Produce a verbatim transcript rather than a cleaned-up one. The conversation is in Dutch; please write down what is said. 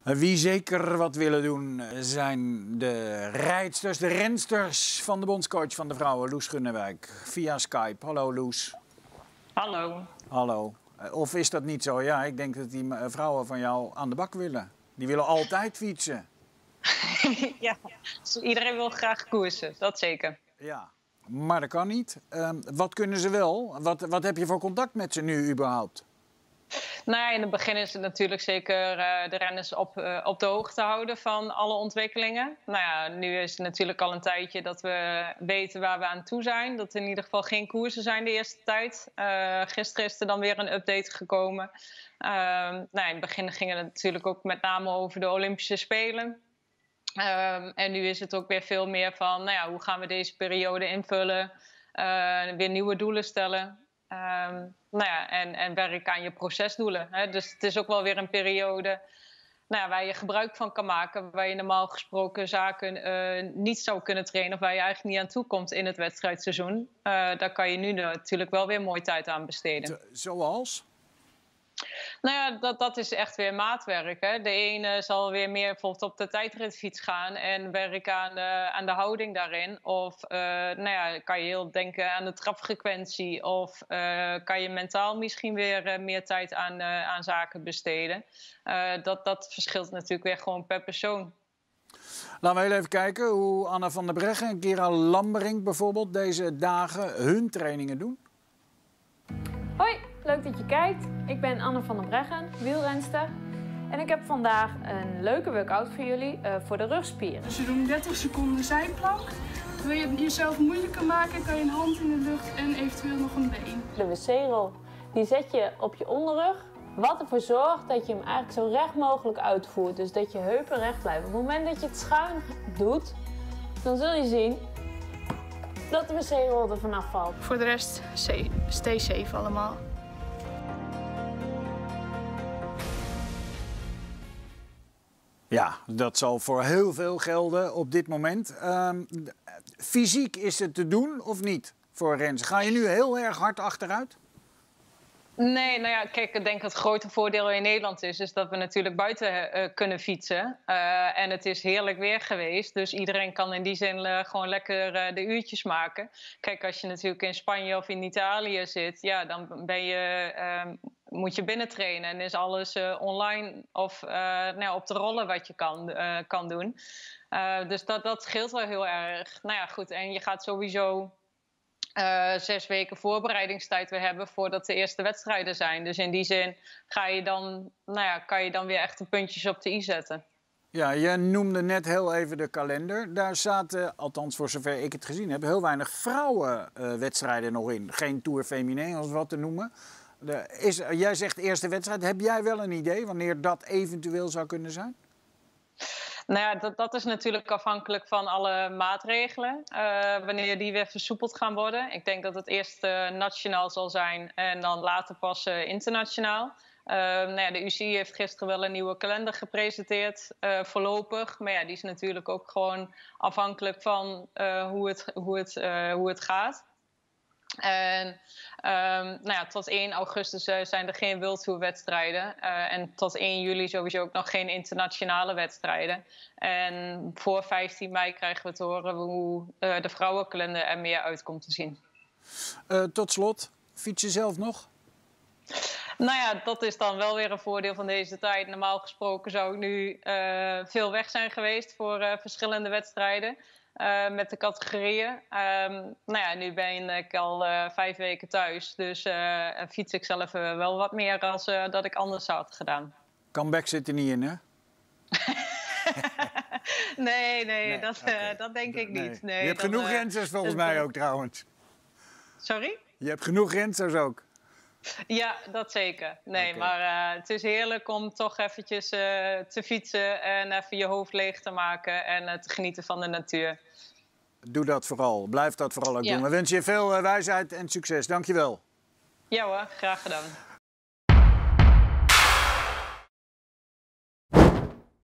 Wie zeker wat willen doen zijn de rijdsters, de rensters van de bondscoach van de vrouwen, Loes Gunnewijk, via Skype. Hallo Loes. Hallo. Hallo. Of is dat niet zo? Ja, ik denk dat die vrouwen van jou aan de bak willen. Die willen altijd fietsen. Ja, iedereen wil graag koersen, dat zeker. Ja, maar dat kan niet. Uh, wat kunnen ze wel? Wat, wat heb je voor contact met ze nu überhaupt? Nou ja, in het begin is het natuurlijk zeker uh, de renners op, uh, op de hoogte houden van alle ontwikkelingen. Nou ja, nu is het natuurlijk al een tijdje dat we weten waar we aan toe zijn. Dat er in ieder geval geen koersen zijn de eerste tijd. Uh, gisteren is er dan weer een update gekomen. Uh, nou ja, in het begin ging het natuurlijk ook met name over de Olympische Spelen. Um, en nu is het ook weer veel meer van, nou ja, hoe gaan we deze periode invullen? Uh, weer nieuwe doelen stellen. Um, nou ja, en, en werk aan je procesdoelen. Hè? Dus het is ook wel weer een periode nou ja, waar je gebruik van kan maken. Waar je normaal gesproken zaken uh, niet zou kunnen trainen. Of waar je eigenlijk niet aan toe komt in het wedstrijdseizoen. Uh, daar kan je nu natuurlijk wel weer mooi tijd aan besteden. Zoals? Nou ja, dat, dat is echt weer maatwerk. Hè. De ene zal weer meer bijvoorbeeld op de tijdritfiets gaan en werken aan de, aan de houding daarin. Of uh, nou ja, kan je heel denken aan de trapfrequentie. Of uh, kan je mentaal misschien weer uh, meer tijd aan, uh, aan zaken besteden. Uh, dat, dat verschilt natuurlijk weer gewoon per persoon. Laten we heel even kijken hoe Anna van der Breggen en Kira Lamberink bijvoorbeeld deze dagen hun trainingen doen. Hoi, leuk dat je kijkt. Ik ben Anne van der Breggen, wielrenster. En ik heb vandaag een leuke workout voor jullie uh, voor de rugspieren. Dus we doen dertig seconden zijplank. Wil je het jezelf moeilijker maken, kan je een hand in de lucht en eventueel nog een been. De wc-rol, die zet je op je onderrug. Wat ervoor zorgt dat je hem eigenlijk zo recht mogelijk uitvoert. Dus dat je heupen recht blijven. Op het moment dat je het schuin doet, dan zul je zien dat de wc-rol er vanaf valt. Voor de rest, stay safe allemaal. Ja, dat zal voor heel veel gelden op dit moment. Uh, fysiek is het te doen of niet voor Rens? Ga je nu heel erg hard achteruit? Nee, nou ja, kijk, ik denk dat het grote voordeel in Nederland is, is dat we natuurlijk buiten uh, kunnen fietsen. Uh, en het is heerlijk weer geweest, dus iedereen kan in die zin uh, gewoon lekker uh, de uurtjes maken. Kijk, als je natuurlijk in Spanje of in Italië zit, ja, dan ben je, uh, moet je binnen trainen en is alles uh, online of uh, nou, op de rollen wat je kan, uh, kan doen. Uh, dus dat, dat scheelt wel heel erg. Nou ja, goed, en je gaat sowieso Uh, zes weken voorbereidingstijd weer hebben voordat de eerste wedstrijden zijn. Dus in die zin ga je dan, nou ja, kan je dan weer echt de puntjes op de i zetten. Ja, je noemde net heel even de kalender. Daar zaten, althans voor zover ik het gezien heb, heel weinig vrouwenwedstrijden uh, nog in. Geen Tour Féminin, als wat te noemen. De, is, jij zegt eerste wedstrijd. Heb jij wel een idee wanneer dat eventueel zou kunnen zijn? Nou ja, dat, dat is natuurlijk afhankelijk van alle maatregelen. Uh, wanneer die weer versoepeld gaan worden. Ik denk dat het eerst uh, nationaal zal zijn en dan later pas uh, internationaal. Uh, nou ja, de U C I heeft gisteren wel een nieuwe kalender gepresenteerd, uh, voorlopig. Maar ja, die is natuurlijk ook gewoon afhankelijk van uh, hoe, het, hoe, het, uh, hoe het gaat. En um, nou ja, tot één augustus uh, zijn er geen World Tour wedstrijden. Uh, en tot één juli sowieso ook nog geen internationale wedstrijden. En voor vijftien mei krijgen we te horen hoe uh, de vrouwenkalender er meer uit komt te zien. Uh, tot slot, fiets je zelf nog? Nou ja, dat is dan wel weer een voordeel van deze tijd. Normaal gesproken zou ik nu uh, veel weg zijn geweest voor uh, verschillende wedstrijden. Uh, met de categorieën. Um, nou ja, nu ben ik al uh, vijf weken thuis. Dus uh, fiets ik zelf uh, wel wat meer als uh, dat ik anders zou had gedaan. Comeback zit er niet in, hè? nee, nee, nee dat, okay. uh, dat denk ik nee. niet. Nee, je hebt dan, genoeg uh, rensers volgens dus, mij ook trouwens. Sorry? Je hebt genoeg rensers ook. Ja, dat zeker. Nee, okay. maar uh, het is heerlijk om toch eventjes uh, te fietsen en even je hoofd leeg te maken en uh, te genieten van de natuur. Doe dat vooral. Blijf dat vooral ook ja. doen. We wensen je veel uh, wijsheid en succes. Dank je wel. Ja hoor, graag gedaan.